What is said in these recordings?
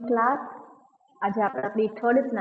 Class આજે આપણે આપણી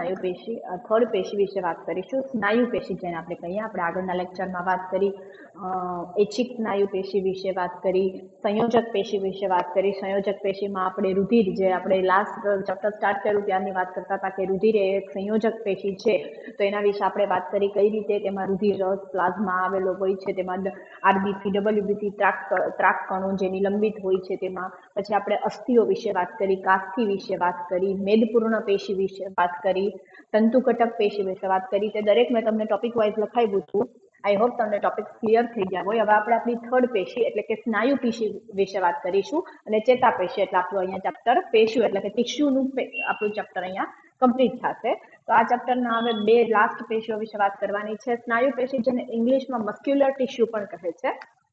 થર્ડ પેશી વિશે વાત કરીશું. સ્નાયુ પેશી જેને આપણે કહીએ. આપણે આગળના લેક્ચરમાં વાત કરી ઐચ્છિક સ્નાયુ પેશી વિશે વાત કરી, સંયોજક પેશી વિશે વાત કરી. સંયોજક પેશીમાં આપણે રુધિર, જે આપણે લાસ્ટ ચેપ્ટર સ્ટાર્ટ કર્યું ત્યારની વાત કરતા હતા કે રુધિર એ એક સંયોજક પેશી છે, તો એના વિશે આપણે વાત કરી કઈ રીતે તેમાં રુધિર રસ પ્લાઝમા આવેલો હોય છે, તેમાં આરબીસી ડબલ્યુબીસી ત્રાક કણો જે નિલંબિત હોય છે તેમાં. પછી આપણે અસ્થિઓ વિશે વાત કરી, કાસ્થિ વિશે વાત કરી, મેદપૂર્ણ પેશી વિશે વાત કરી, તંતુકટક પેશી વિશે વાત કરી. તે દરેક મેં તમને ટોપિક વાઇઝ લખાવ્યું હતું. આઈ હોપ તમને ટોપિક ક્લિયર થઈ ગયા હોય. હવે આપણે આપણી થર્ડ પેશી એટલે કે સ્નાયુ પેશી વિશે વાત કરીશું, અને ચેતા પેશી એટલે આપણું અહીંયા ચેપ્ટર પેશી એટલે કે ટિશ્યુનું આપણું ચેપ્ટર અહીંયા કમ્પ્લીટ થશે. તો આ ચેપ્ટરના હવે બે લાસ્ટ પેશીઓ વિશે વાત કરવાની છે. સ્નાયુ પેશી જેને ઇંગ્લિશમાં મસ્ક્યુલર ટિશ્યુ પણ કહે છે.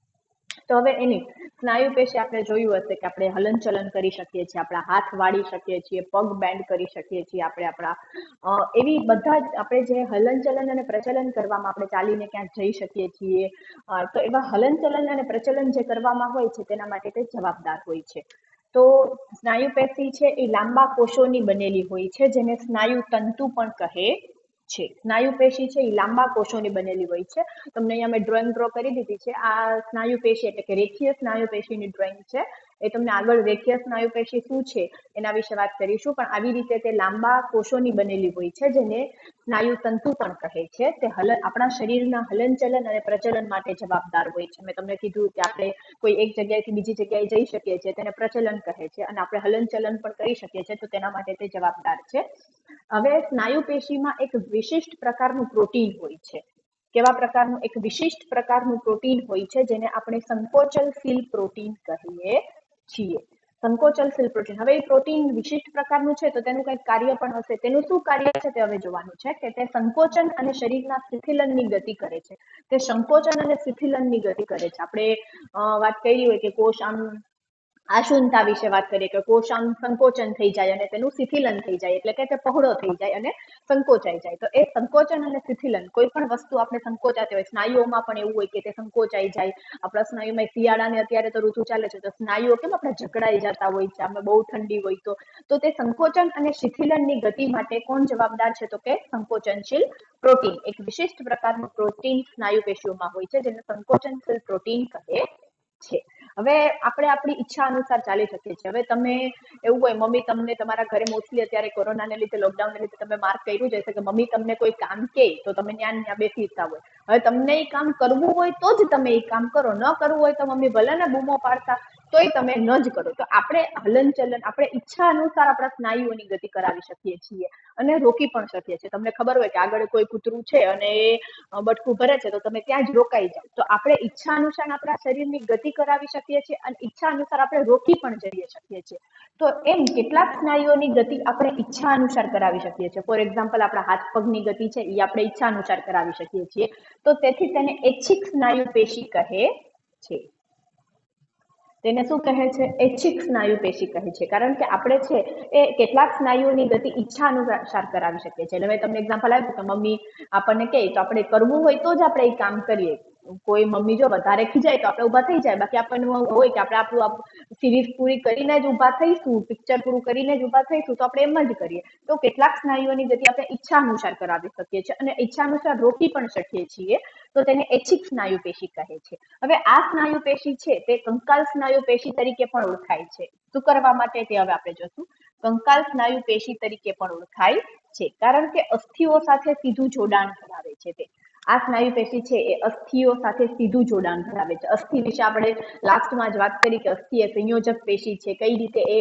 તો હવે એની સ્નાયુ પેશી આપણે જોયું હશે કે આપણે હલનચલન કરી શકીએ છીએ, આપણા હાથ વાળી શકીએ છીએ, પગ બેન્ડ કરી શકીએ છીએ, આપણે આપણા એવી બધા જ આપણે જે હલનચલન અને પ્રચલન કરવામાં, આપણે ચાલીને ક્યાંક જઈ શકીએ છીએ, તો એવા હલનચલન અને પ્રચલન જે કરવામાં હોય છે તેના માટે તે જવાબદાર હોય છે. તો સ્નાયુ પેશી છે એ લાંબા કોષોની બનેલી હોય છે, જેને સ્નાયુ તંતુ પણ કહે છે. સ્નાયુ પેશી છે એ લાંબા કોષોની બનેલી હોય છે. તમને અહીંયા મેં ડ્રોઈંગ ડ્રો કરી દીધી છે. આ સ્નાયુ પેશી એટલે કે રેખીય સ્નાયુ પેશીની ડ્રોઈંગ છે. એ તમને આગળ રેખીય સ્નાયુ પેશી શું છે એના વિશે વાત કરીશું, પણ આવી રીતે તે લાંબા કોષોની બનેલી હોય છે, જેને સ્નાયુ તંતુ પણ કહે છે. તે આપણા શરીરના હલનચલન અને પ્રચલન માટે જવાબદાર હોય છે. મેં તમને કીધું કે આપણે કોઈ એક જગ્યાએથી બીજી જગ્યાએ જઈ શકીએ છીએ, તેને પ્રચલન કહે છે, અને આપણે હલનચલન પણ કરી શકીએ છીએ, તો તેના માટે તે જવાબદાર છે. હવે સ્નાયુ પેશીમાં એક વિશિષ્ટ પ્રકારનું પ્રોટીન હોય છે. કેવા પ્રકારનું? એક વિશિષ્ટ પ્રકારનું પ્રોટીન હોય છે, જેને આપણે સંકોચનશીલ પ્રોટીન કહીએ છીએ. સંકોચનશીલ પ્રોટીન. હવે એ પ્રોટીન વિશિષ્ટ પ્રકારનું છે, તો તેનું કંઈક કાર્ય પણ હશે. તેનું શું કાર્ય છે તે હવે જોવાનું છે, કે તે સંકોચન અને શરીરના શિથિલનની ગતિ કરે છે. તે સંકોચન અને શિથિલનની ગતિ કરે છે. આપણે વાત કરી હોય કે કોષ આમ આશુનતા વિશે વાત કરીએ કે કોષ આમ સંકોચન થઈ જાય અને તેનું શિથિલન થઈ જાય, એટલે કે તે પહોળો થઈ જાય અને સંકોચાઈ જાય. તો એ સંકોચન અને શિથિલન, કોઈ પણ વસ્તુ આપણે સંકોચાતી હોય, સ્નાયુઓમાં પણ એવું હોય કે તે સંકોચાઈ જાય. આપણા સ્નાયુમાં શિયાળાને અત્યારે તો ઋતુ ચાલે છે, તો સ્નાયુઓ કેમ આપણે જકડાઈ જતા હોય છે, આપણે બહુ ઠંડી હોય તો તે સંકોચન અને શિથિલનની ગતિ માટે કોણ જવાબદાર છે? તો કે સંકોચનશીલ પ્રોટીન. એક વિશિષ્ટ પ્રકારનું પ્રોટીન સ્નાયુ પેશીઓમાં હોય છે, જેને સંકોચનશીલ પ્રોટીન કહે છે. હવે આપણે આપણી ઈચ્છા અનુસાર ચાલી શકીએ છીએ. હવે તમે એવું હોય, મમ્મી તમને તમારા ઘરે મોસ્ટલી અત્યારે કોરોનાને લીધે, લોકડાઉનને લીધે તમે માર્ક કર્યું જ હશે કે મમ્મી તમને કોઈ કામ કહે તો તમે ત્યાં બેસી જતા હોય. હવે તમને એ કામ કરવું હોય તો જ તમે એ કામ કરો, ન કરવું હોય તો મમ્મી ભલે ને બૂમો પાડતા તોય તમે ન જ કરો. તો આપણે હલનચલન, આપણે ઈચ્છા અનુસાર આપણા સ્નાયુઓની ગતિ કરાવી શકીએ છીએ અને રોકી પણ શકીએ છીએ. તમને ખબર હોય કે આગળ કોઈ કૂતરું છે અને એ બટકું ભરે છે, તો તમે ત્યાં જ રોકાઈ જાઓ. તો આપણે ઈચ્છા અનુસાર આપણા શરીરની ગતિ કરાવી શકીએ છીએ અને ઈચ્છા અનુસાર આપણે રોકી પણ જઈ શકીએ છીએ. તો એમ કેટલાક સ્નાયુઓની ગતિ આપણે ઈચ્છા અનુસાર કરાવી શકીએ છીએ. ફોર એક્ઝામ્પલ, આપણા હાથ પગની ગતિ છે એ આપણે ઈચ્છા અનુસાર કરાવી શકીએ છીએ. તો તેથી તેને ઐચ્છિક સ્નાયુ પેશી કહે છે. તેને શું કહે છે? ઐચ્છિક સ્નાયુ પેશી કહે છે. કારણ કે આપણે છે એ કેટલાક સ્નાયુઓની ગતિ ઈચ્છા અનુસાર કરાવી શકીએ છીએ. એટલે મેં તમને એક્ઝામ્પલ આપ્યું કે મમ્મી આપણને કહે તો આપણે કરવું હોય તો જ આપણે એ કામ કરીએ. કોઈ મમ્મી જો વધારે ખીજાય તો આપણે ઊભા થઈ જાય, બાકી આપણને હોય કે આપણે આપણું સિરીઝ પૂરી કરીને જ ઊભા થઈશું, પિક્ચર પૂરું કરીને જ ઊભા થઈશું, તો આપણે એમ જ કરીએ. તો કેટલાક સ્નાયુઓની ગતિ આપણે ઈચ્છા અનુસાર કરાવી શકીએ છીએ અને ઈચ્છા અનુસાર રોકી પણ શકીએ છીએ. તો તેને ઐચ્છિક સ્નાયુ પેશી કહે છે. હવે આ સ્નાયુ પેશી છે તે કંકાલ સ્નાયુ પેશી તરીકે પણ ઓળખાય છે. શું કરવા માટે તે હવે આપણે જોશું. કંકાલ સ્નાયુ પેશી તરીકે પણ ઓળખાય છે, કારણ કે અસ્થિઓ સાથે સીધું જોડાણ ધરાવે છે. તે આ સ્નાયુ પેશી છે એ અસ્થિઓ સાથે સીધું જોડાણ ધરાવે છે. અસ્થિ વિશે આપણે લાસ્ટમાં જ વાત કરી કે અસ્થિ એ સંયોજક પેશી છે. કઈ રીતે એ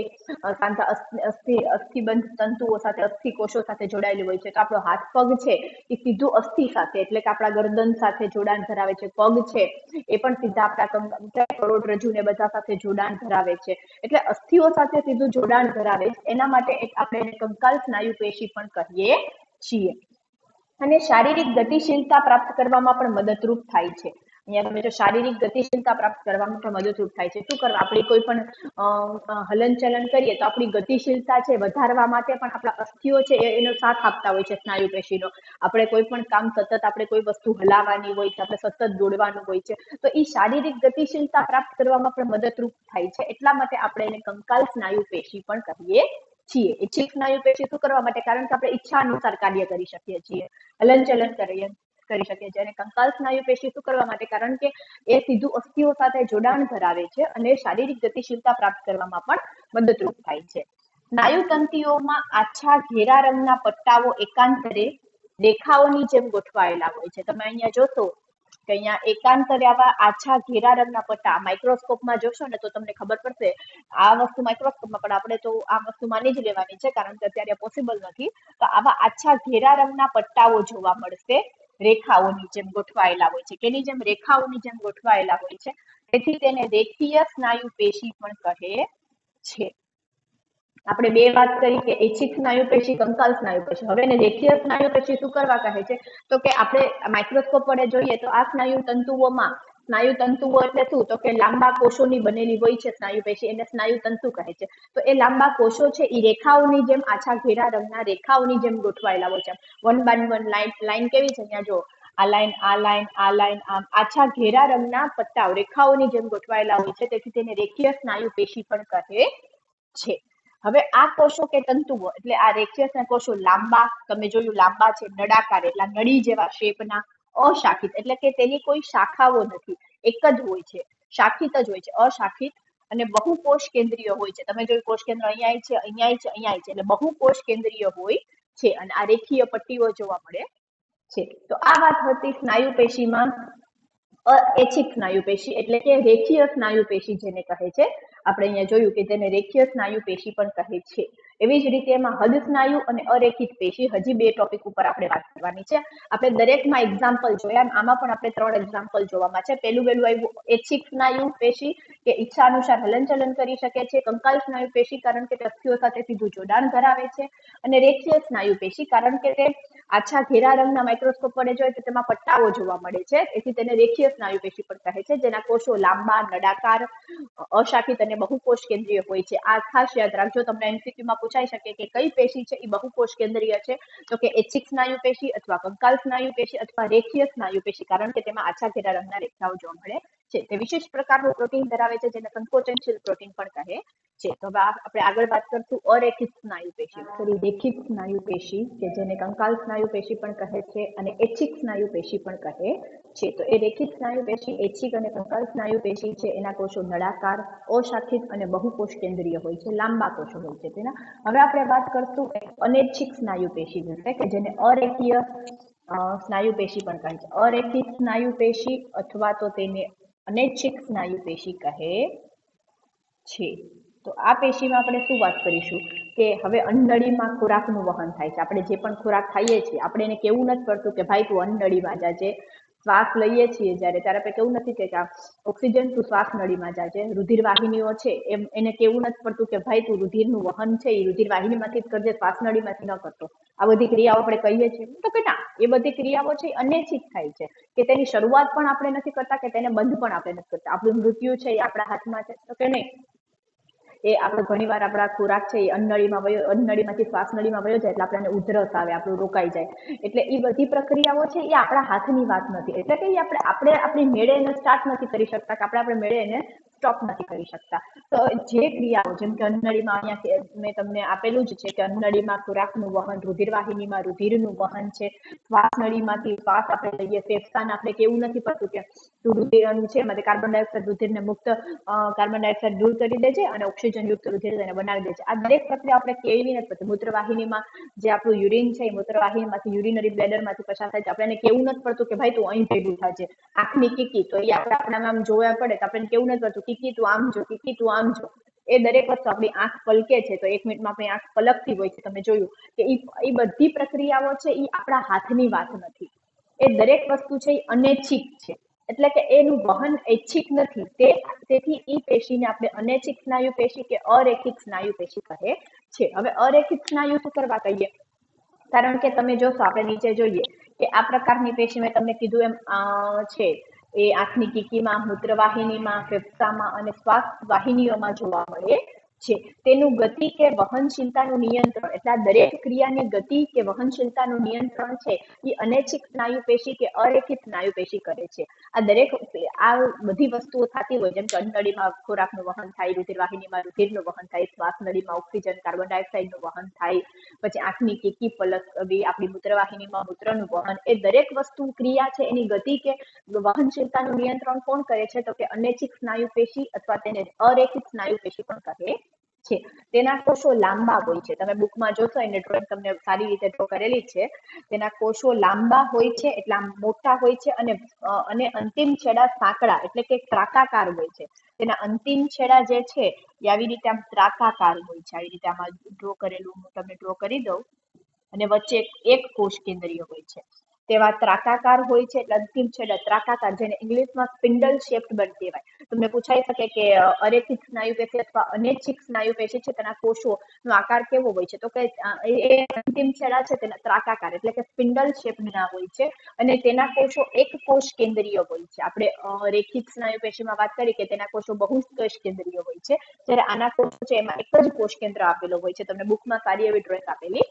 અસ્થિબંધ તંતુઓ સાથે, અસ્થિ કોષો સાથે જોડાયેલી હોય છે. તો આપણો હાથ પગ છે એ સીધું અસ્થિ સાથે, એટલે કે આપણા ગરદન સાથે જોડાણ ધરાવે છે. પગ છે એ પણ સીધા આપણા કરોડરજ્જુ ને બધા સાથે જોડાણ ધરાવે છે. એટલે અસ્થિઓ સાથે સીધું જોડાણ ધરાવે છે. એના માટે આપણે એને કંકાલ સ્નાયુ પેશી પણ કહીએ છીએ. અને શારીરિક ગતિશીલતા પ્રાપ્ત કરવામાં પણ મદદરૂપ થાય છે. અહીંયા તમે જો શારીરિક ગતિશીલતા પ્રાપ્ત કરવામાં પણ મદદરૂપ થાય છે. શું કરવા? આપણે કોઈ પણ હલનચલન કરીએ તો આપણી ગતિશીલતા છે વધારવા માટે પણ આપણા અસ્થિઓ છે એનો સાથ આપતા હોય છે સ્નાયુ પેશીનો. આપણે કોઈ પણ કામ સતત, આપણે કોઈ વસ્તુ હલાવવાની હોય છે, આપણે સતત દોડવાનું હોય છે, તો એ શારીરિક ગતિશીલતા પ્રાપ્ત કરવામાં પણ મદદરૂપ થાય છે. એટલા માટે આપણે એને કંકાલ સ્નાયુ પેશી પણ કહીએ છીએ। ઈચ્છિક સ્નાયુ પેશી શું કરવા માટે? કારણ કે આપણે ઈચ્છા અનુસાર કાર્ય કરી શકીએ છીએ, હલનચલન કરી શકીએ છીએ. અને કંકાલ સ્નાયુ પેશી શું કરવા માટે? કારણ કે એ સીધું અસ્થિઓ સાથે જોડાણ ધરાવે છે અને શારીરિક ગતિશીલતા પ્રાપ્ત કરવામાં પણ મદદરૂપ થાય છે. સ્નાયુ તંતુઓમાં આછા ઘેરા રંગના પટ્ટાઓ એકાંતરે રેખાઓની જેમ ગોઠવાયેલા હોય છે. તમે અહીંયા જોશો કે અહીંયા એકાંતરે આવા આછા ઘેરા રંગના પટ્ટા માઇક્રોસ્કોપમાં જોશો ને તો તમને ખબર પડશે. આ વસ્તુ માઇક્રોસ્કોપમાં પણ આપણે તો આ વસ્તુ માની જ લેવાની છે, કારણ કે અત્યારે પોસિબલ નથી. તો આવા આછા ઘેરા રંગના પટ્ટાઓ જોવા મળશે, રેખાઓની જેમ ગોઠવાયેલા હોય છે. કેની જેમ? રેખાઓની જેમ ગોઠવાયેલા હોય છે. તેથી તેને રેખીય સ્નાયુ પેશી પણ કહે છે. આપણે બે વાત કરી કે ઈચ્છિક સ્નાયુ પેશી, કંકાલ સ્નાયુ પેશી. હવે એને રેખીય સ્નાયુ પેશી શું કરવા કહે છે? તો કે આપણે માઇક્રોસ્કોપ વડે જોઈએ તો આ સ્નાયુ તંતુઓ એટલે શું? તો કે લાંબા કોષોની બનેલી હોય છે સ્નાયુ પેશી, એને સ્નાયુ તંતુ કહે છે. તો એ લાંબા કોષો છે એ રેખાઓની જેમ, આછા ઘેરા રંગના રેખાઓની જેમ ગોઠવાયેલા હોય છે. વન બાય વન લાઈન કેવી છે? અહીંયા જો આ લાઈન, આ લાઈન, આ લાઈન, આમ આછા ઘેરા રંગના પટ્ટાઓ રેખાઓની જેમ ગોઠવાયેલા હોય છે. તેથી તેને રેખીય સ્નાયુ પેશી પણ કહે છે. હવે આ કોષો કે તંતુઓ એટલે આ રેખીય કોષો લાંબા, તમે જોયું લાંબા છે, નળાકાર એટલે નળી જેવા શેપના, અશાખિત એટલે કે તેની કોઈ શાખાઓ નથી, એક જ હોય છે, શાખિત જ હોય છે, અશાખિત અને બહુકોષ કેન્દ્રીય હોય છે. તમે જોયું કોષ કેન્દ્ર અહીંયા છે, અહીંયા છે, અહીંયા છે, એટલે બહુકોષ કેન્દ્રીય હોય છે. અને આ રેખીય પટ્ટીઓ જોવા મળે છે. તો આ વાત હતી સ્નાયુ પેશીમાં ઐચ્છિક સ્નાયુ પેશી એટલે કે રેખીય સ્નાયુ પેશી જેને કહે છે. આપણે અહીંયા જોયું કે તેને રેખીય સ્નાયુ પેશી પણ કહે છે. એવી જ રીતે એમાં હદ સ્નાયુ અને અરેખિત પેશી, હજી બે ટોપિક ઉપર આપણે વાત કરવાની છે. આપણે દરેકમાં એક્ઝામ્પલ જોયા, આમાં પણ આપણે 3 એક્ઝામ્પલ જોવામાં છે. પહેલું આવ્યું ઐચ્છિક સ્નાયુ પેશી કે ઈચ્છા અનુસાર હલનચલન કરી શકે છે. કંકાલ સ્નાયુ પેશી કારણ કે તે અસ્થિઓ સાથે સીધું જોડાણ ધરાવે છે. અને રેખીય સ્નાયુ પેશી કારણ કે તે આછા ઘેરા રંગના માઇક્રોસ્કોપ વડે જોઈએ તો તેમાં પટ્ટાઓ જોવા મળે છે. તેથી તેને રેખીય સ્નાયુ પેશી પણ કહે છે, જેના કોષો લાંબા, નળાકાર, અશાખિત અને બહુકોષ કેન્દ્રીય હોય છે. આ ખાસ યાદ રાખજો, તમને એમસીક્યુમાં પૂછાઈ શકે કે કઈ પેશી છે એ બહુકોષ કેન્દ્રીય છે? તો કે ઐચ્છિક સ્નાયુ પેશી અથવા કંકાલ સ્નાયુ પેશી અથવા રેખીય સ્નાયુ પેશી, કારણ કે તેમાં આછા ઘેરા રંગના રેખાઓ જોવા મળે છે. તે વિશેષ પ્રકારનું પ્રોટીન ધરાવે છે જેને સંકોચનશીલ પ્રોટીન પણ કહે છે. તો હવે આપણે આગળ વાત કરશું અરેખિત સ્નાયુ પેશી. રેખિત સ્નાયુ પેશી કે જેને કંકાલ સ્નાયુ પેશી પણ કહે છે અને ઐચ્છિક સ્નાયુ પેશી પણ કહે છે. તો એ રેખિત સ્નાયુ પેશી, ઐચ્છિક અને કંકાલ સ્નાયુ પેશી છે એના કોષો નળાકાર, અશાખિત અને બહુકોષ કેન્દ્રીય હોય છે, લાંબા કોષો હોય છે તેના. હવે આપણે વાત કરશું અનૈચ્છિક સ્નાયુ પેશી વિશે કે જેને અરેખીય સ્નાયુ પેશી પણ કહે છે. અરેખિત સ્નાયુ પેશી અથવા તો તેને અનૈચ્છિક સ્નાયુ પેશી કહે છે. તો આ પેશીમાં આપણે શું વાત કરીશું કે હવે અન્નનળીમાં ખોરાકનું વહન થાય છે. આપણે જે પણ ખોરાક ખાઈએ છીએ આપણે એને કેવું નથી પડતું કે ભાઈ તું અન્નનળીમાં જાજે. શ્વાસ લઈએ છીએ ત્યારે આપણે કેવું નથી કે ઓક્સિજન તું શ્વાસ નળીમાં જાજે. રુધિર વાહિનીઓ છે એને કેવું નથી પડતું કે ભાઈ તું રુધિરનું વહન છે એ રુધિર વાહિનીમાંથી જ કરજે, શ્વાસ નળીમાંથી ન કરતો. આ બધી ક્રિયાઓ આપણે કહીએ છીએ તો કે ના, એ બધી ક્રિયાઓ છે અનૈચ્છિક થાય છે, કે તેની શરૂઆત પણ આપણે નથી કરતા કે તેને બંધ પણ આપણે નથી કરતા. આપણું મૃત્યુ છે એ આપણા હાથમાં છે તો કે નહીં. એ આપણે ઘણી વાર આપણા ખોરાક છે એ અન્નનળીમાંથી શ્વાસ નળીમાં વયો જાય એટલે આપણને ઉધરસ આવે, આપણું રોકાઈ જાય. એટલે એ બધી પ્રક્રિયાઓ છે એ આપણા હાથની વાત નથી. એટલે કે આપણે આપણી મેળે એને સ્ટાર્ટ નથી કરી શકતા કે આપણે મેળે એને સ્ટોપ નથી કરી શકતા. તો જે ક્રિયાઓ જેમ કે અન્નનળીમાં અહીંયા મેં તમને આપેલું જ છે કે અન્નનળીમાં ખોરાકનું વહન, રુધિર વાહિનીમાં રુધિરનું વહન છે, શ્વાસ નળીમાંથી શ્વાસ આપણે લઈએ, ફેફસાને આપણે કેવું નથી પડતું કે તું રુધિરનું છે એમાંથી કાર્બન ડાયોક્સાઇડ રુધિરને મુક્ત કાર્બન ડાયોક્સાઇડ દૂર કરી દેજે અને ઓક્સિજન યુક્ત રુધિર તેને બનાવી દેજે. આ દરેક પ્રક્રિયા આપણે કેવી નથી પડતી. મૂત્રવાહિનીમાં જે આપણું યુરિન છે એ મૂત્રવાહિનીમાંથી યુરિનરી બ્લેડરમાંથી પસાર થાય છે, આપણે એને કેવું નથી પડતું કે ભાઈ તું અહીં ભેગું થાજે. આંખની કીકી તો એ આપણામાં આમ જોવા પડે તો આપણે કેવું નથી પડતું કીકી તું આમ જો, કીકી તું આમ જો. એ દરેક વસ્તુ આપણી આંખ પલકે છે તો 1 મિનિટમાં આપણી આંખ પલકતી હોય છે. તમે જોયું કે એ બધી પ્રક્રિયાઓ છે એ આપણા હાથની વાત નથી. એ દરેક વસ્તુ છે એ અનૈચ્છિક છે, એટલે કે એનું વહન ઐચ્છિક નથી. તેથી એ પેશીને આપણે અનૈચ્છિક સ્નાયુ પેશી કે અરેખિત સ્નાયુ પેશી કહે છે. હવે અરેખિત સ્નાયુ શું કરવા કહીએ? કારણ કે તમે જોશો આપણે નીચે જોઈએ કે આ પ્રકારની પેશી મેં તમને કીધું એમ છે એ આંખની કીકીમાં, મૂત્રવાહિનીમાં, ફેફસામાં અને શ્વાસ વાહિનીઓમાં જોવા મળે છે. તેનું ગતિ કે વહનશીલતાનું નિયંત્રણ, એટલે આ દરેક ક્રિયાની ગતિ કે વહનશીલતાનું નિયંત્રણ છે એ અનૈચ્છિક સ્નાયુ પેશી કે અરેખિત સ્નાયુ પેશી કરે છે. આ દરેક આ બધી વસ્તુઓ થતી હોય, જેમ કે અન્નનળીમાં ખોરાકનું વહન થાય, રુધિરવાહિનીમાં રુધિરનું વહન થાય, શ્વાસ નળીમાં ઓક્સિજન કાર્બન ડાયોક્સાઇડનું વહન થાય, પછી આંખની કીકી પલકવી, આપણી મૂત્રવાહિનીમાં મૂત્રનું વહન, એ દરેક વસ્તુ ક્રિયા છે એની ગતિ કે વહનશીલતાનું નિયંત્રણ કોણ કરે છે? તો કે અનૈચ્છિક સ્નાયુ પેશી અથવા તેને અરેખિત સ્નાયુ પેશી પણ કહે છે. તેના કોષો લાંબા હોય છે. તમે બુકમાં જોશો એને ડ્રોઈંગ તમને સારી રીતે ડ્રો કરેલી છે. તેના કોષો લાંબા હોય છે, એટલે આમ મોટા હોય છે, અને અંતિમ છેડા સાંકડા એટલે કે ત્રાકાકાર હોય છે. તેના અંતિમ છેડા જે છે એ આવી રીતે આમ ત્રાકાકાર હોય છે. આવી રીતે આમાં ડ્રો કરેલું હું તમને ડ્રો કરી દઉં, અને વચ્ચે એક કોષ કેન્દ્રીય હોય છે. તેવા ત્રાકાકાર હોય છે, એટલે અંતિમ છેડા ત્રાકાકાર, જેને ઇંગ્લિશમાં સ્પિન્ડલ શેપ્ડ બન કહેવાય. તમને પૂછાઈ શકે કે અરેખિત સ્નાયુ પેશી અથવા અનૈચ્છિક સ્નાયુ પેશી છે તેના કોષોનો આકાર કેવો હોય છે? તો કે એ અંતિમ છેડા છે તેના ત્રાકાકાર એટલે કે સ્પિન્ડલ શેપ્ડ ના હોય છે, અને તેના કોષો એક કોષ કેન્દ્રીય હોય છે. આપણે રેખિત સ્નાયુ પેશીમાં વાત કરી કે તેના કોષો બહુકોષ કેન્દ્રીય હોય છે, જ્યારે આના કોષો છે એમાં એક જ કોષ કેન્દ્ર આપેલો હોય છે. તમને બુકમાં સારી એવી ડ્રોઈંગ આપેલી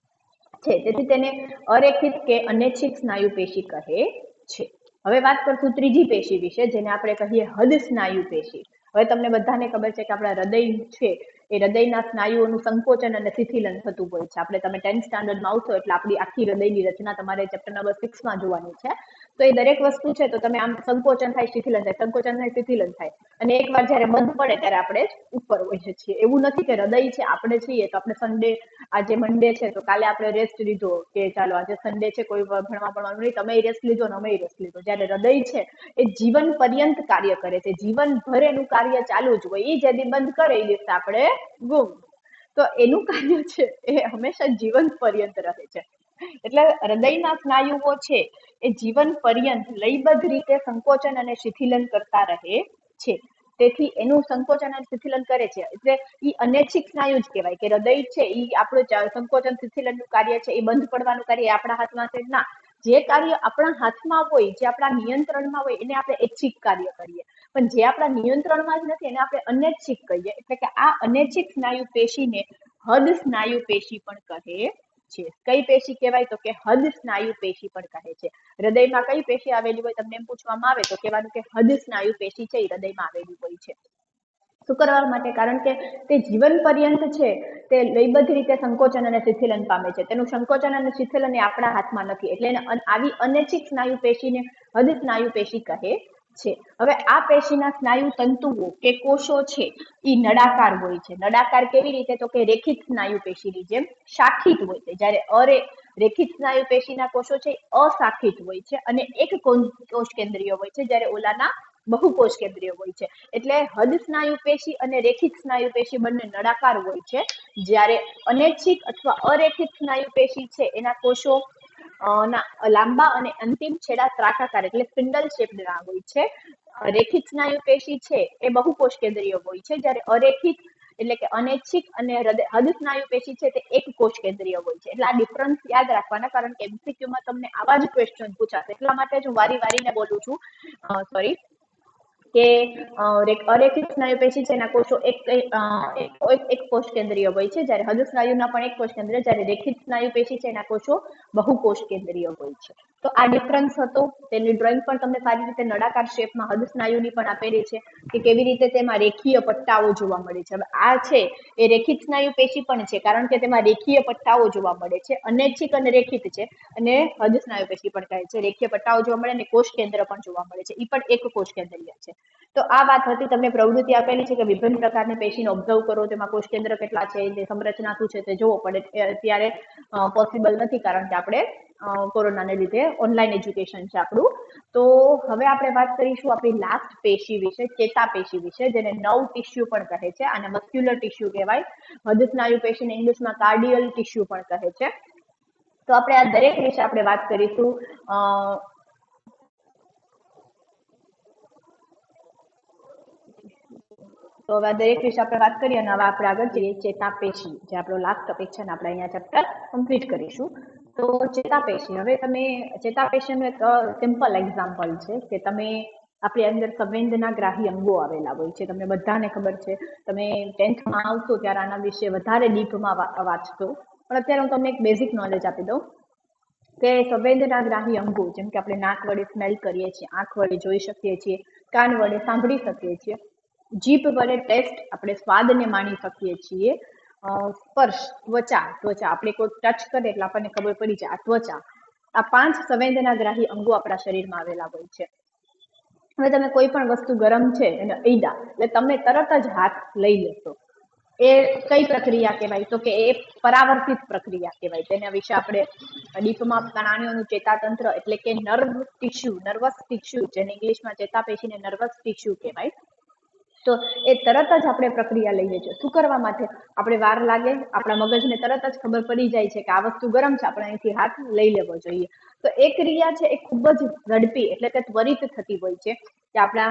છે. તેથી તેને અરેખિત કે અનૈચ્છિક સ્નાયુ પેશી કહે છે. હવે વાત કરશું ત્રીજી પેશી વિશે, જેને આપણે કહીએ હદ સ્નાયુ પેશી. હવે તમને બધાને ખબર છે કે આપણા હૃદય છે એ હૃદયના સ્નાયુઓનું સંકોચન અને શિથિલન થતું હોય છે. તમે 10th સ્ટાન્ડર્ડમાં આવશો એટલે આપણી આખી હૃદયની રચના તમારે ચેપ્ટર નંબર 6માં જોવાની છે. તો એ દરેક વસ્તુ છે તો તમે આમ સંકોચન થાય, શિથિલન થાય, સંકોચન થાય, શિથિલન થાય, અને એકવાર જયારે બંધ પડે ત્યારે આપણે ઉપર હોઈએ છીએ. એવું નથી કે હૃદય છે આપણે છીએ તો આપણે સન્ડે, આજે મંડે છે તો કાલે આપણે રેસ્ટ લીધો કે ચાલો આજે સન્ડે છે કોઈ ભણવાનું નહીં, તમે રેસ્ટ લીધો ને અમે રેસ્ટ લીધો. જયારે હૃદય છે એ જીવન પર્યંત કાર્ય કરે છે, જીવનભર એનું કાર્ય ચાલુ જ હોય. એ જેથી બંધ કરે એ દિવસે આપણે ગુમ. તો એનું કાર્ય છે એ હંમેશા જીવન પર્યંત રહે છે. એટલે હૃદયના સ્નાયુઓ છે એ જીવન પર્યંત લયબદ્ધ રીતે સંકોચન અને શિથિલન કરતા રહે છે. તેથી એનું સંકોચન અને શિથિલન કરે છે એટલે એ અનૈચ્છિક સ્નાયુ જ કહેવાય. કે હૃદય છે એ આપણું સંકોચન શિથિલનનું કાર્ય છે એ બંધ પડવાનું કાર્ય આપણા હાથમાં છે ના. જે કાર્ય આપણા હાથમાં હોય, જે આપણા નિયંત્રણમાં હોય, એને આપણે ઐચ્છિક કાર્ય કહીએ, પણ જે આપણા નિયંત્રણમાં જ નથી એને આપણે અનૈચ્છિક કહીએ. એટલે કે આ અનૈચ્છિક સ્નાયુ પેશીને હદ સ્નાયુ પેશી પણ કહે છે. કઈ પેશી કહેવાય? તો કે હદ સ્નાયુ પેશી પણ કહે છે. હૃદયમાં કઈ પેશી આવેલી હોય તમને એમ પૂછવામાં આવે તો કહેવાનું કે હદ સ્નાયુ પેશી છે એ હૃદયમાં આવેલી હોય છે. શું કરવા માટે? કારણ કે તે જીવન પર્યંત છે તે લયબદ્ધ રીતે સંકોચન અને શિથિલન પામે છે. તેનું સંકોચન અને શિથિલન એ આપણા હાથમાં નથી, એટલે એને આવી અનૈચ્છિક સ્નાયુ પેશીને હદ સ્નાયુ પેશી કહે છે. હવે આ પેશીના સ્નાયુ તંતુઓ કે કોષો છે એ નળાકાર હોય છે. નળાકાર કેવી રીતે? તો કે રેખિત સ્નાયુ પેશીની જેમ શાખિત હોય છે, જ્યારે રેખિત સ્નાયુ પેશીના કોષો છે અશાખિત હોય છે અને એક કોષ કેન્દ્રીય હોય છે, જ્યારે ઓલાના બહુકોષ કેન્દ્રીય હોય છે. એટલે હદ સ્નાયુ પેશી અને રેખિત સ્નાયુ પેશી બંને નળાકાર હોય છે, જ્યારે અનૈચ્છિક અથવા અરેખિત સ્નાયુ પેશી છે એના કોષો લાંબા અને અંતિમ છેડા ત્રાકાકાર એટલે સ્પિન્ડલ શેપ્ડ ના હોય છે. રેખિત સ્નાયુ પેશી છે એ બહુકોષ કેન્દ્રીય હોય છે, જ્યારે અરેખિત એટલે કે અનૈચ્છિક અને હદ સ્નાયુ પેશી છે તે એક કોષ કેન્દ્રીય હોય છે. એટલે આ ડિફરન્સ યાદ રાખવાના, કારણ કે એમસીક્યુમાં તમને આવા જ ક્વેશ્ચન પૂછાશે. એટલા માટે જ હું વારીને બોલું છું, સોરી, કે અરેખિત સ્નાયુ પેશી છે એના કોષો એક કોષ કેન્દ્રીય હોય છે, જ્યારે હદ સ્નાયુના પણ એક કોષ કેન્દ્રીય, જ્યારે રેખિત સ્નાયુ પેશી છે એના કોષો બહુકોષ કેન્દ્રીય હોય છે. તો આ ડિફરન્સ હતો. તેની ડ્રોઈંગ પણ તમને સારી રીતે નળાકાર શેપમાં હદ સ્નાયુની પણ આપેલી છે કે કેવી રીતે તેમાં રેખીય પટ્ટાઓ જોવા મળે છે. હવે આ છે એ રેખિત સ્નાયુ પેશી પણ છે, કારણ કે તેમાં રેખીય પટ્ટાઓ જોવા મળે છે. અનૈચ્છિક અને રેખિત છે, અને હદ સ્નાયુ પેશી પણ કહે છે. રેખીય પટ્ટાઓ જોવા મળે અને કોષ કેન્દ્ર પણ જોવા મળે છે. એ પણ એક કોષ કેન્દ્રીય છે. તો આ વાત હતી. તમને પ્રવૃત્તિ આપેલી છે કે વિભિન્ન પ્રકારની પેશીને ઓબ્ઝર્વ કરો, તેમાં કોષ કેન્દ્ર કેટલા છે, તે સંરચના શું છે તે જોવો પડે. અત્યારે પોસિબલ નથી, કારણ કે આપણે કોરોનાને લીધે ઓનલાઈન એજ્યુકેશન છે આપણું. તો હવે આપણે વાત કરીશું આપણી લાસ્ટ પેશી વિશે, ચેતાપેશી વિશે, જેને નર્વ ટિશ્યુ પણ કહે છે. અને મસ્ક્યુલર ટિશ્યુ કહેવાય. હદ સ્નાયુ પેશીને ઇંગ્લિશમાં કાર્ડિયલ ટિશ્યુ પણ કહે છે. તો આપણે આ દરેક વિશે આપણે વાત કરીશું. તો હવે દરેક વિશે આપણે વાત કરીએ અને હવે આપણે આગળ જઈએ ચેતાપેશી, જે આપણો લાસ્ટ ટોપિક છે ને આપણે અહીંયા ચેપ્ટર કમ્પ્લીટ કરીશું. તો ચેતાપેશી, હવે તમે ચેતાપેશીનું એક સિમ્પલ એક્ઝામ્પલ છે કે તમે આપણી અંદર સંવેદનાગ્રાહી અંગો આવેલા હોય છે. તમને બધાને ખબર છે, તમે 10th માં આવશો ત્યારે આના વિશે વધારે ડીપમાં વાંચશો, પણ અત્યારે હું તમને એક બેઝિક નોલેજ આપી દઉં કે સંવેદનાગ્રાહી અંગો જેમ કે આપણે નાક વડે સ્મેલ કરીએ છીએ, આંખ વડે જોઈ શકીએ છીએ, કાન વડે સાંભળી શકીએ છીએ, જીભ વડે ટેસ્ટ આપણે સ્વાદને માણી શકીએ છીએ, સ્પર્શ ત્વચા આપણે કોઈ ટચ કરે એટલે આપણને ખબર પડી જાય આ ત્વચા. આ 5 સંવેદનાગ્રાહી અંગો આપણા શરીરમાં આવેલા હોય છે. હવે તમે કોઈ પણ વસ્તુ ગરમ છે એને અડ્યા એટલે તમે તરત જ હાથ લઈ લેશો. એ કઈ પ્રક્રિયા કહેવાય? તો કે એ પરાવર્તિત પ્રક્રિયા કહેવાય. તેના વિશે આપણે ડીપમાં પ્રાણીઓનું ચેતાતંત્ર એટલે કે નર્વસ ટિશ્યુ જેને ઇંગ્લિશમાં ચેતાપેશીને નર્વસ ટિશ્યુ કહેવાય. તો એ તરત જ આપણે પ્રક્રિયા લઈએ છીએ. શું કરવા માટે? આપણે વાર લાગે, આપણા મગજને તરત જ ખબર પડી જાય છે કે આ વસ્તુ ગરમ છે, આપણે અહીંથી હાથ લઈ લેવો જોઈએ. તો એ ક્રિયા છે એ ખૂબ જ ઝડપી એટલે કે ત્વરિત થતી હોય છે કે આપણા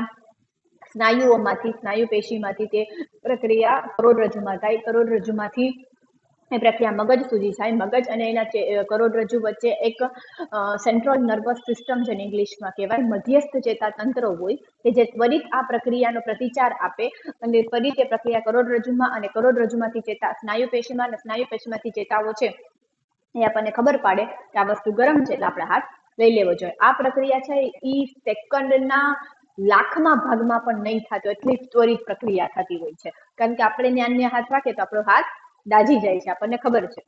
સ્નાયુ પેશીમાંથી તે પ્રક્રિયા કરોડરજ્જુમાં થાય, કરોડરજ્જુમાંથી એ પ્રક્રિયા મગજ સુધી થાય, મગજ અને એના કરોડરજ્જુ વચ્ચે એક સેન્ટ્રલ નર્વસ સિસ્ટમ જેને ઇંગ્લિશમાં કહેવાય મધ્યસ્થ ચેતાતંત્ર હોય કે જે ત્વરિત આ પ્રક્રિયાનો પ્રતિચાર આપે અને ત્વરિત એ પ્રક્રિયા કરોડરજ્જુમાં અને કરોડરજ્જુમાંથી સ્નાયુ પેશીમાં અને સ્નાયુ પેશીમાંથી ચેતાઓ છે એ આપણને ખબર પાડે કે આ વસ્તુ ગરમ છે એટલે આપણે હાથ લઈ લેવો જોઈએ. આ પ્રક્રિયા છે એ સેકન્ડના લાખમાં ભાગમાં પણ નહીં થતો એટલી ત્વરિત પ્રક્રિયા થતી હોય છે, કારણ કે આપણે ન્યાન્ય હાથ રાખીએ તો આપણો હાથ દાઝી જાય છે, આપણને ખબર છે.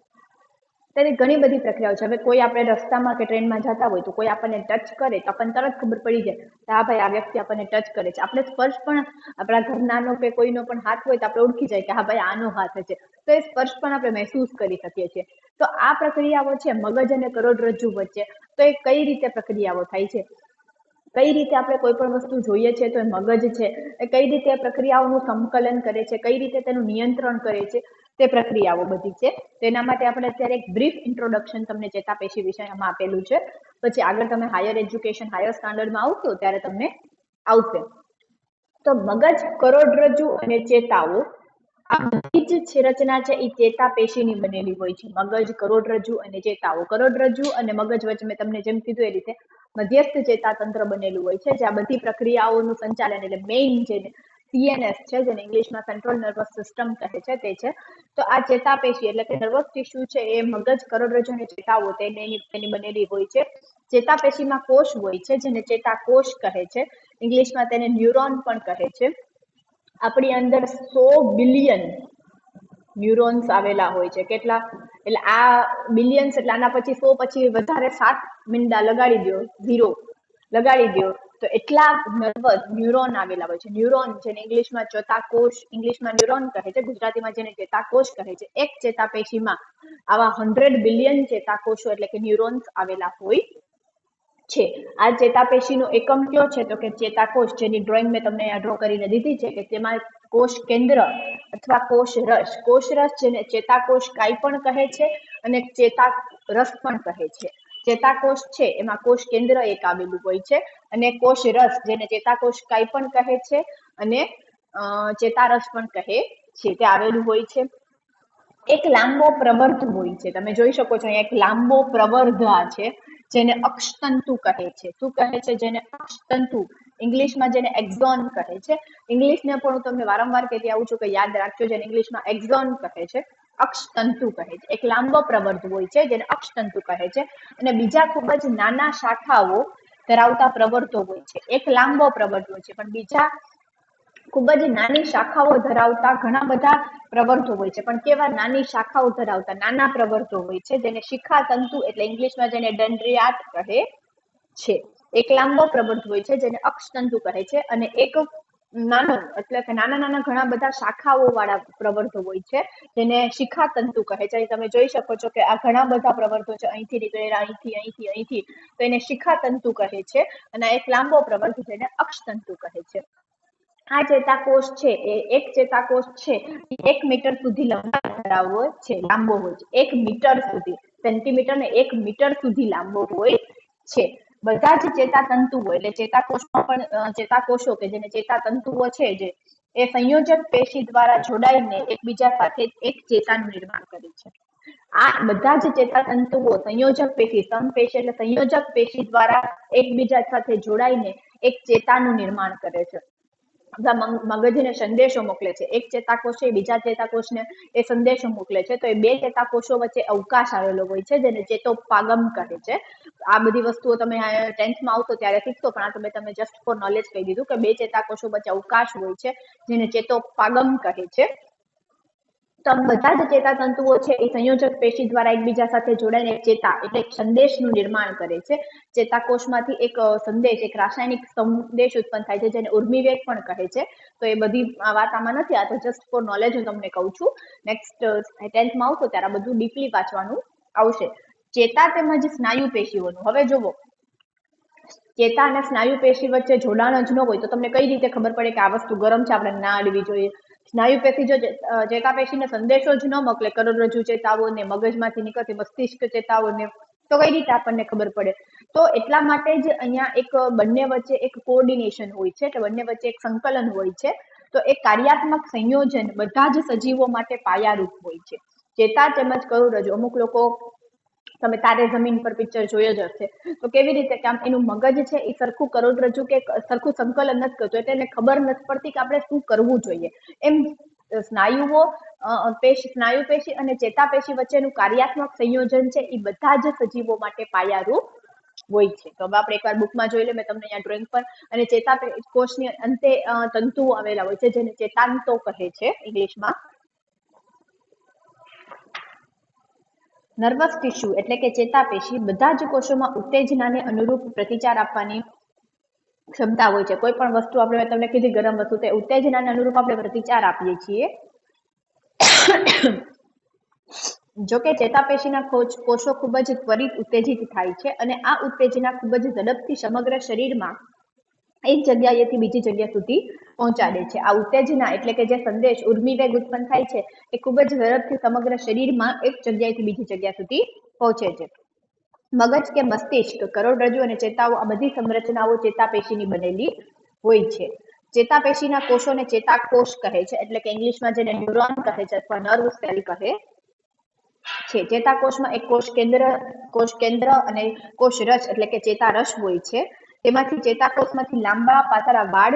તેની ઘણી બધી પ્રક્રિયાઓ છે. હવે કોઈ આપણે રસ્તામાં કે ટ્રેનમાં જતા હોય તો કોઈ આપણને ટચ કરે તો આપણને તરત ખબર પડી જાય કે હા ભાઈ આ વ્યક્તિ આપણને ટચ કરે છે. આપણે સ્પર્શ પણ આપણા ઘરનાનો કે કોઈનો પણ હાથ હોય તો આપણે ઓળખી જાય કે હા ભાઈ આનો હાથ છે, તો એ સ્પર્શ પણ આપણે મહેસૂસ કરી શકીએ છીએ. તો આ પ્રક્રિયાઓ છે મગજ અને કરોડરજ્જુ વચ્ચે. તો એ કઈ રીતે પ્રક્રિયાઓ થાય છે, કઈ રીતે આપણે કોઈ પણ વસ્તુ જોઈએ છે તો એ મગજ છે એ કઈ રીતે પ્રક્રિયાઓનું સંકલન કરે છે, કઈ રીતે તેનું નિયંત્રણ કરે છે, તે પ્રક્રિયાઓ બધી છે. તેના માટે આપણે અત્યારે એક બ્રીફ ઇન્ટ્રોડક્શન તમને ચેતાપેશી વિષયમાં આપેલું છે. પછી આગળ તમે હાયર એજ્યુકેશન, હાયર સ્ટાન્ડર્ડમાં આવશો ત્યારે તમને આવશે. તો મગજ, કરોડરજ્જુ અને ચેતાઓ આ બધી જ રચના છે એ ચેતાપેશીની બનેલી હોય છે. મગજ, કરોડરજ્જુ અને ચેતાઓ. કરોડરજ્જુ અને મગજ વચ્ચે મેં તમને જેમ કીધું એ રીતે મધ્યસ્થ ચેતાતંત્ર બનેલું હોય છે, જે આ બધી પ્રક્રિયાઓનું સંચાલન એટલે મેઇન જે CNS છે જેને ઇંગ્લિશમાં સેન્ટ્રલ નર્વસ સિસ્ટમ કહે છે તે છે. તો આ ચેતાપેશી એટલે કે નર્વસ ટિશ્યુ છે એ મગજ, કરોડરજ્જુ અને ચેતાઓ તેની બનેલી હોય છે. ચેતાપેશીમાં કોષ હોય છે જેને ચેતાકોષ કહે છે, ઇંગ્લિશમાં તેને ન્યુરોન પણ કહે છે. આપણી અંદર 100 બિલિયન ન્યુરોન્સ આવેલા હોય છે. કેટલા? એટલે આ બિલિયન્સ એટલે આના પછી 100 પછી વધારે 7 મીંડા લગાડી દો, 0 લગાડી દો તો એટલા નર્વસ ન્યુરોન આવેલા હોય છે. ન્યુરોન જેને ઇંગ્લિશમાં ચેતાકોષ, ઇંગ્લિશમાં ન્યુરોન કહે છે, ગુજરાતીમાં જેને ચેતાકોષ કહે છે. એક ચેતાપેશીમાં આવા 100 બિલિયન ચેતાકોષો એટલે કે ન્યુરોન્સ આવેલા હોય છે. આ ચેતાપેશીનો એકમ કયો છે? તો કે ચેતાકોષ, જેની ડ્રોઈંગ મેં તમને ડ્રો કરીને દીધી છે કે તેમાં કોષ કેન્દ્ર અથવા કોષરસ, કોષરસ જેને ચેતાકોષ કાઈ પણ કહે છે અને ચેતારસ પણ કહે છે. ચેતાકોષ છે એમાં કોષ કેન્દ્ર એક આવેલું હોય છે અને કોષરસ જેને ચેતાકોષ કાઈ પણ કહે છે અને ચેતારસ પણ કહે છે તે આવેલું હોય છે. એક લાંબો પ્રવર્ધ હોય છે, તમે જોઈ શકો છો એક લાંબો પ્રવર્ધ આ છે જેને અક્ષતંતુ કહે છે. શું કહે છે? જેને અક્ષતંતુ, ઇંગ્લિશમાં જેને એક્ઝોન કહે છે. ઇંગ્લિશને પણ હું તમને વારંવાર કહેતી આવું છું કે યાદ રાખજો, જેને ઇંગ્લિશમાં એક્ઝોન કહે છે, અક્ષતંતુ કહે છે. એક લાંબો પ્રવર્ધ હોય છે જેને અક્ષતંતુ કહે છે અને બીજા ખૂબ જ નાના શાખાઓ ધરાવતા પ્રવર્ધો હોય છે. એક લાંબો પ્રવર્ધ હોય છે પણ બીજા ખૂબ જ નાની શાખાઓ ધરાવતા ઘણા બધા પ્રવર્ધો હોય છે. પણ કેવા? નાની શાખાઓ ધરાવતા નાના પ્રવર્ધો હોય છે જેને શિખા તંતુ એટલે ઇંગ્લિશમાં જેને ડેન્ડ્રિયાટ કહે છે. એક લાંબો પ્રવર્ધ હોય છે જેને અક્ષતંતુ કહે છે અને એક નાનો એટલે કે નાના નાના ઘણા બધા શાખાઓ વાળા પ્રવર્ધો હોય છે જેને શિખા તંતુ કહે છે. તમે જોઈ શકો છો કે આ ઘણા બધા પ્રવર્ધો છે, અહીંથી નીકળેલા, અહીંથી, તો એને શિખા તંતુ કહે છે અને એક લાંબો પ્રવર્ધ જેને અક્ષતંતુ કહે છે. આ ચેતાકોષ છે એ એક ચેતાકોષ છે 1 મીટર સુધી લંબાઈ ધરાવવો છે, લાંબો હોય છે 1 મીટર સુધી, સેન્ટીમીટર ને 1 મીટર સુધી લાંબો હોય છે. બધા જ ચેતાતંતુઓ એટલે ચેતાકોષમાં પણ ચેતાકોષો કે જેને ચેતાતંતુઓ છે જે એ સંયોજક પેશી દ્વારા જોડાઈને એકબીજા સાથે એક ચેતાનું નિર્માણ કરે છે. આ બધા જ ચેતાતંતુઓ સંયોજક પેશી, સમપેશી એટલે સંયોજક પેશી દ્વારા એકબીજા સાથે જોડાઈને એક ચેતાનું નિર્માણ કરે છે, મગજને સંદેશો મોકલે છે. એક ચેતાકોષ એ બીજા ચેતાકોષને એ સંદેશો મોકલે છે, તો એ બે ચેતાકોષો વચ્ચે અવકાશ આવેલો હોય છે, જેને ચેતોપાગમ કહે છે. આ બધી વસ્તુઓ તમે 10th આવતો ત્યારે શીખશો, પણ આ તમે જસ્ટ ફોર નોલેજ કહી દીધું કે બે ચેતાકોષો વચ્ચે અવકાશ હોય છે, જેને ચેતોપાગમ કહે છે. તો બધા જ ચેતાતંતુઓ છે એ સંયોજક પેશી દ્વારા એકબીજા સાથે જોડાઈને ચેતા એટલે સંદેશનું નિર્માણ કરે છે. ચેતાકોષમાંથી એક સંદેશ, એક રાસાયણિક સંદેશ ઉત્પન્ન થાય છે, જેને ઉર્મિવેગ પણ કહે છે. તો એ બધી વાત આમાં નથી, આ તો જસ્ટ ફોર નોલેજ હું તમને કહું છું. નેક્સ્ટ 10th આવશો ત્યારે બધું ડીપલી વાંચવાનું આવશે. ચેતા તેમજ સ્નાયુ પેશીઓનું, હવે જુઓ, ચેતા અને સ્નાયુ પેશી વચ્ચે જોડાણ જ ન હોય તો તમને કઈ રીતે ખબર પડે કે આ વસ્તુ ગરમ છે, આપણે ના અડવી જોઈએ? સ્નાયુ પેશી જો ચેતાપેશીને સંદેશો જ ન મોકલે, કરોડરજ્જુ ચેતાઓને, મગજમાંથી નીકળતી મસ્તિષ્ક ચેતાઓને, તો કઈ રીતે આપણને ખબર પડે? તો એટલા માટે જ અહીંયા એક બંને વચ્ચે એક કોઓર્ડિનેશન હોય છે, કે બંને વચ્ચે એક સંકલન હોય છે. તો એક કાર્યાત્મક સંયોજન બધા જ સજીવો માટે પાયારૂપ હોય છે. ચેતા તેમજ કરોડરજ્જુ, અમુક લોકો તમે તારે જમીન પર પિક્ચર જોયો જ હશે, તો કેવી રીતે કે આમ એનું મગજ છે એ સરખું કરોડરજ્જુ કે સરખું સંકલન નથી કરતું, એટલે એને ખબર નથી પડતી કે આપણે શું કરવું જોઈએ. એમ સ્નાયુઓ, સ્નાયુ પેશી અને ચેતાપેશી વચ્ચેનું કાર્યાત્મક સંયોજન છે એ બધા જ સજીવો માટે પાયારૂપ હોય છે. તો હવે આપણે એકવાર બુકમાં જોઈ લે, મેં તમને અહીંયા ડ્રોઈંગ પર, અને ચેતાકોષની અંતે તંતુઓ આવેલા હોય છે, જેને ચેતાંતો કહે છે ઇંગ્લિશમાં. નર્વસ ટિશ્યુ એટલે કે ચેતાપેશી બધા જ કોષોમાં ઉત્તેજનાને અનુરૂપ પ્રતિચાર આપવાની ક્ષમતા હોય છે. કોઈ પણ વસ્તુ આપણે તમને કીધી ગરમ વસ્તુ, તે ઉત્તેજનાને અનુરૂપ આપણે પ્રતિચાર આપીએ છીએ. જોકે ચેતાપેશીના કોષો ખૂબ જ ત્વરિત ઉત્તેજિત થાય છે, અને આ ઉત્તેજના ખૂબ જ ઝડપથી સમગ્ર શરીરમાં એક જગ્યાએથી બીજી જગ્યા સુધી પહોંચાડે છે. આ ઉત્તેજના એટલે કે જે સંદેશ ઉર્મિવેગ ઉત્પન્ન થાય છે, એ ખૂબ જ ઝડપથી સમગ્ર શરીરમાં એક જગ્યાએથી બીજી જગ્યા સુધી પહોંચે છે. મગજ કે મસ્તિષ્ક, કરોડરજ્જુ અને ચેતાઓ, આ બધી સંરચનાઓ ચેતાપેશીની બનેલી હોય છે. ચેતાપેશીના કોષોને ચેતાકોષ કહે છે, એટલે કે ઇંગ્લિશમાં જેને ન્યુરોન કહે છે અથવા નર્વ સેલ કહે છે. ચેતાકોષમાં એક કોષ કેન્દ્ર અને કોષરસ એટલે કે ચેતારસ હોય છે. તેમાંથી ચેતાકોષમાંથી લાંબા પાતળા વાળ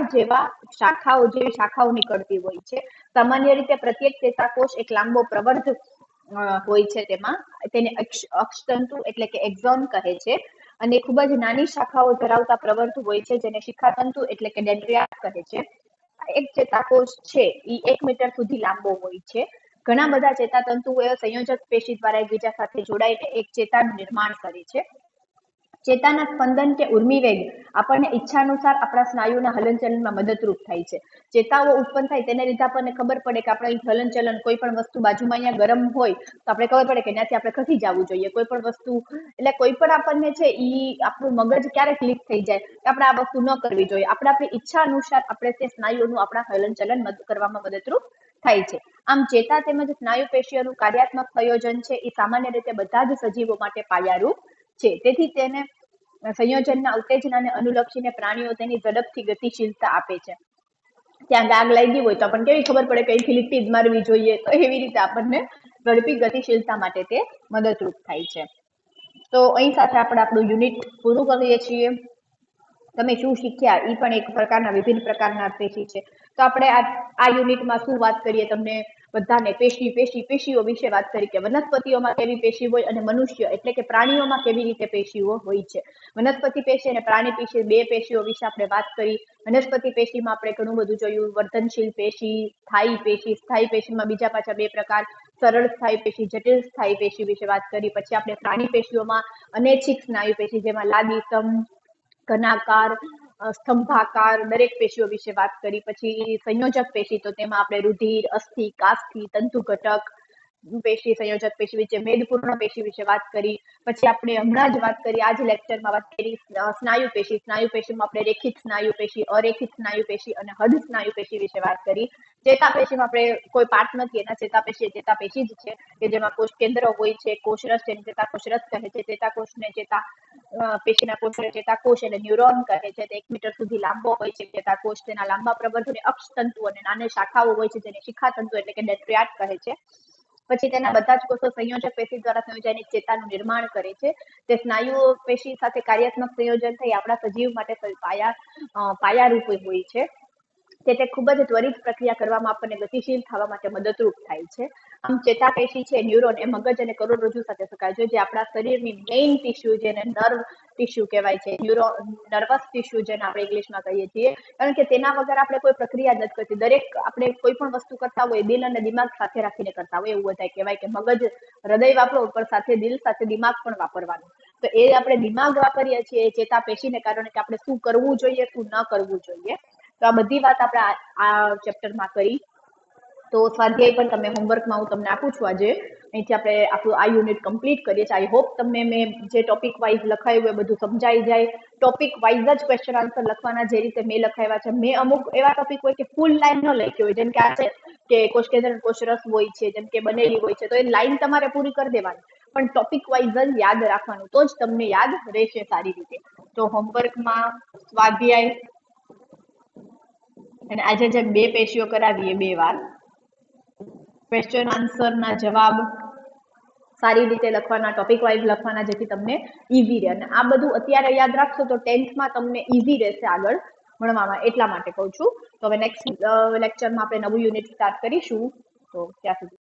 જેવી શાખાઓ નીકળતી હોય છે. સામાન્ય રીતે પ્રત્યેક ચેતાકોષ એક લાંબો પ્રવર્ધ હોય છે, તેમાં તેને અક્ષતંતુ એટલે કે એક્ઝોન કહે છે, અને ખૂબ જ નાની શાખાઓ ધરાવતા પ્રવર્ધ હોય છે, જેને શિખાતંતુ એટલે કે ડેન્ડ્રિયા કહે છે. એક ચેતાકોષ છે એ 1 મીટર સુધી લાંબો હોય છે. ઘણા બધા ચેતાતંતુઓ સંયોજક પેશી દ્વારા એકબીજા સાથે જોડાઈને એક ચેતાનું નિર્માણ કરે છે. ચેતાના સ્પંદન કે ઉર્મિવેગ આપણને ઈચ્છાનુસાર આપણા સ્નાયુના હલનચલનમાં મદદરૂપ થાય છે. ચેતાઓ ઉત્પન્ન થાય તેને લીધે આપણને ખબર પડે કે આપણે હલનચલન, કોઈ પણ વસ્તુ બાજુમાં અહીંયા ગરમ હોય તો આપણે ખબર પડે કે ત્યાંથી આપણે ખસી જવું જોઈએ. કોઈ પણ વસ્તુ, એટલે કોઈ પણ આપણને છે એ આપણું મગજ ક્યારે ક્લિક થઈ જાય કે આપણે આ વસ્તુ ન કરવી જોઈએ. આપણે આપણી ઈચ્છા અનુસાર આપણે તે સ્નાયુઓનું આપણા હલનચલન કરવામાં મદદરૂપ થાય છે. આમ ચેતા તેમજ સ્નાયુ પેશીઓનું કાર્યાત્મક સંયોજન છે એ સામાન્ય રીતે બધા જ સજીવો માટે પાયારૂપ છે. તેથી તેને સંયોજનના ઉત્તેજનાને અનુલક્ષીને પ્રાણીઓ તેની ઝડપથી ગતિશીલતા આપે છે. ત્યાં આગ લાગી હોય તો આપણને કેવી ખબર પડે કે અહીંથી લીટી જ મારવી જોઈએ, તો એવી રીતે આપણને ઝડપી ગતિશીલતા માટે તે મદદરૂપ થાય છે. તો અહીં સાથે આપણે આપણું યુનિટ પૂરું કરીએ છીએ. તમે શું શીખ્યા એ પણ એક પ્રકારના વિભિન્ન પ્રકારના પેશી છે. તો આપણે આ યુનિટમાં શું વાત કરીએ, તમને બધાને પેશીઓ વિશે વાત કરી કે વનસ્પતિઓમાં કેવી પેશી હોય અને મનુષ્ય એટલે કે પ્રાણીઓમાં કેવી રીતે પેશીઓ હોય છે. વનસ્પતિ પેશી અને પ્રાણી પેશી, બે પેશીઓ વિશે આપણે વાત કરી. વનસ્પતિ પેશીમાં આપણે ઘણું બધું જોયું, વર્ધનશીલ પેશી, સ્થાયી પેશી. સ્થાયી પેશીમાં બીજા પાછા બે પ્રકાર, સરળ સ્થાયી પેશી, જટિલ સ્થાયી પેશી વિશે વાત કરી. પછી આપણે પ્રાણી પેશીઓમાં અનૈચ્છિક સ્નાયુ પેશી, જેમાં લાદી, ઘનાકાર, સ્તંભાકાર દરેક પેશીઓ વિશે વાત કરી. પછી સંયોજક પેશી, તો તેમાં આપણે રુધિર, અસ્થિ, કાસ્થિ, તંતુ ઘટક પેશી, સંયોજક પેશી વિશે, મેદપૂર્ણ પેશી વિશે વાત કરી. પછી આપણે હમણાં જ વાત કરી, આજ લેક્ચરમાં વાત કરી સ્નાયુ પેશી. સ્નાયુ પેશીમાં આપણે રેખિત સ્નાયુ પેશી, અરેખિત સ્નાયુ પેશી અને હદ સ્નાયુ પેશી વિશે વાત કરી. ચેતાપેશીમાં આપણે કોઈ પાર્ટ નથી, એના ચેતાપેશી જ છે કે જેમાં કોષ કેન્દ્ર હોય છે, કોષરસ છે, ચેતાકોષરસ કહે છે. ચેતાકોષને પેશીના કોષને ચેતાકોષ એટલે ન્યુરોન કહે છે. તે 1 મીટર સુધી લાંબો હોય છે ચેતાકોષ. તેના લાંબા પ્રબંધોને અક્ષતંતુ અને નાની શાખાઓ હોય છે, જેને શિખાતંતુ એટલે કે ડેન્ડ્રિયા કહે છે. પછી તેના બધા જ કોષો સંયોજક પેશી દ્વારા સંયોજાઈને ચેતાનું નિર્માણ કરે છે. તે સ્નાયુઓ પેશી સાથે કાર્યાત્મક સંયોજન થઈ આપણા સજીવ માટે પાયારૂપ હોય છે. તે ખૂબ જ ત્વરિત પ્રક્રિયા કરવામાં આપણને ગતિશીલ થવા માટે મદદરૂપ થાય છે. આમ ચેતાપેશી છે, ન્યુરોન એ મગજ અને કરોડરજ્જુ સાથે શકાય છે, જે આપણા શરીરની મેઇન ટિશ્યુ જેને નર્વ ટિશ્યુ કહેવાય છે, નર્વસ ટિશ્યુ જેને આપણે ઇંગ્લિશમાં કહીએ છીએ, કારણ કે તેના વગર આપણે કોઈ પ્રક્રિયા નથી કરતી. દરેક આપણે કોઈ પણ વસ્તુ કરતા હોય દિલ અને દિમાગ સાથે રાખીને કરતા હોય. એવું બધા કહેવાય કે મગજ હૃદય વાપરો પણ સાથે દિલ સાથે દિમાગ પણ વાપરવાનું. તો એ આપણે દિમાગ વાપરીએ છીએ ચેતાપેશીને કારણે કે આપણે શું કરવું જોઈએ, શું ન કરવું જોઈએ. તો આ બધી વાત આપણે આ ચેપ્ટરમાં કરી. તો સ્વાધ્યાય પણ તમે હોમવર્કમાં હું તમને આપું છું આજે. અહીંથી આપણે આપણું આ યુનિટ કમ્પ્લીટ કરીએ છીએ. આઈ હોપ તમને મેં જે ટોપિક વાઇઝ લખાયું એ બધું સમજાઈ જાય. ટોપિક વાઇઝ જ ક્વેશ્ચન આન્સર લખવાના, જે રીતે મેં લખાવ્યા છે. મેં અમુક એવા ટોપિક હોય કે ફૂલ લાઈન ન લખી હોય, જેમ કે આ છે કે કોષ કેન્દ્ર કોષ રસ હોય છે, જેમ કે બનેલી હોય છે, તો એ લાઈન તમારે પૂરી કરી દેવાની, પણ ટોપિક વાઇઝ જ યાદ રાખવાનું, તો જ તમને યાદ રહેશે સારી રીતે. તો હોમવર્કમાં સ્વાધ્યાય અને આજે જે 2 પેશીઓ કરાવીએ 2 વાર, ક્વેશ્ચન આન્સરના જવાબ સારી રીતે લખવાના, ટોપિક વાઇઝ લખવાના, જેથી તમને ઈઝી રહે. અને આ બધું અત્યારે યાદ રાખશો તો 10th માં તમને ઈઝી રહેશે આગળ ભણવામાં, એટલા માટે કહું છું. તો હવે નેક્સ્ટ લેક્ચરમાં આપણે નવું યુનિટ સ્ટાર્ટ કરીશું. તો ત્યાં સુધી